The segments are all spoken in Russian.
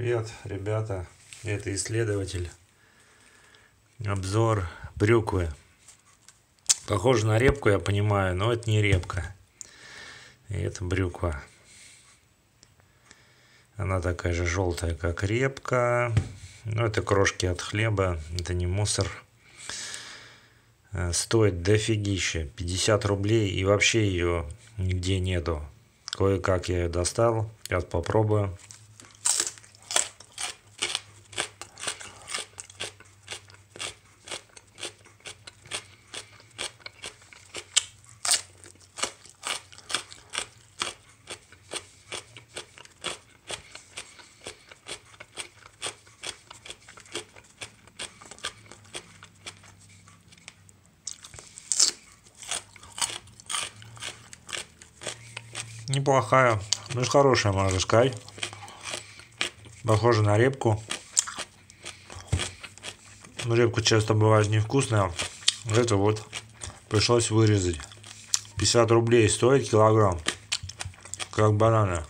Привет, ребята, это исследователь. Обзор брюквы. Похоже на репку, я понимаю, но это не репка. И это брюква. Она такая же желтая, как репка. Но это крошки от хлеба, это не мусор. Стоит дофигища, 50 рублей, и вообще ее нигде нету. Кое-как я ее достал, сейчас попробую. Неплохая, ну хорошая, можно сказать. Похоже на репку. Но репка часто бывает невкусная. Это вот пришлось вырезать. 50 рублей стоит килограмм. Как бананы.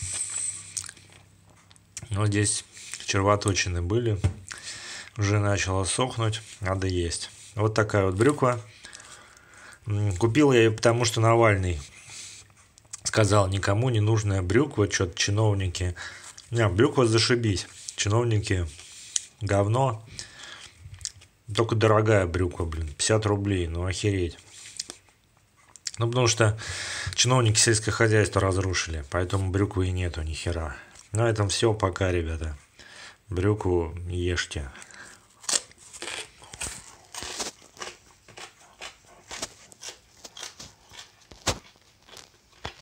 Но здесь червоточины были. Уже начало сохнуть. Надо есть. Вот такая вот брюква. Купил я ее, потому что Навальный сказал, никому не нужная брюква, что-то чиновники. Не, брюква зашибись. Чиновники говно. Только дорогая брюква, 50 рублей, ну охереть. Ну, потому что чиновники сельское хозяйство разрушили, поэтому брюквы и нету ни хера. На этом все, пока, ребята. Брюкву ешьте.